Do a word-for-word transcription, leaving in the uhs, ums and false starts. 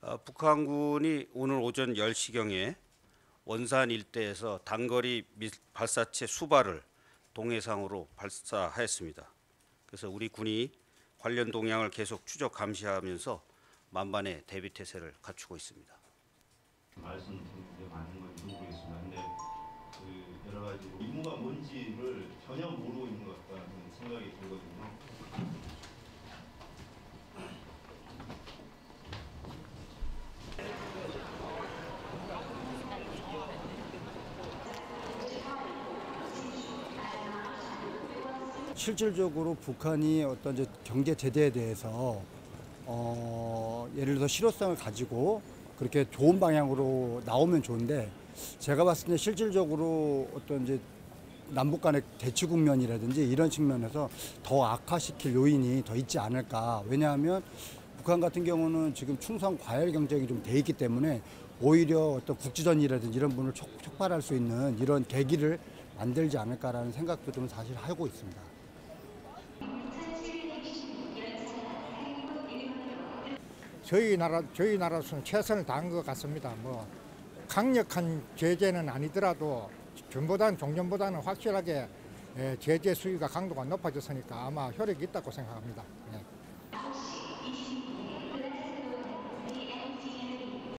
어, 북한군이 오늘 오전 열 시경에 원산 일대에서 단거리 미- 발사체 수발을 동해상으로 발사하였습니다. 그래서 우리 군이 관련 동향을 계속 추적 감시하면서 만반의 대비 태세를 갖추고 있습니다. 말씀 좀 맞는 건지 모르겠습니다. 근데 그 여러 가지 임무가 뭔지를 전혀 모르고 있는 것 같다는 생각이 들거든요. 실질적으로 북한이 어떤 이제 경제 제재에 대해서 어, 예를 들어서 실효성을 가지고 그렇게 좋은 방향으로 나오면 좋은데, 제가 봤을 때 실질적으로 어떤 이제 남북 간의 대치 국면이라든지 이런 측면에서 더 악화시킬 요인이 더 있지 않을까. 왜냐하면 북한 같은 경우는 지금 충성 과열 경쟁이 좀 돼 있기 때문에 오히려 어떤 국지전이라든지 이런 부분을 촉, 촉발할 수 있는 이런 계기를 만들지 않을까라는 생각도 좀 사실 하고 있습니다. 저희 나라 저희 나라로서는 최선을 다한 것 같습니다. 뭐 강력한 제재는 아니더라도 전보다는 종전보다는 확실하게 제재 수위가 강도가 높아졌으니까 아마 효력이 있다고 생각합니다. 예.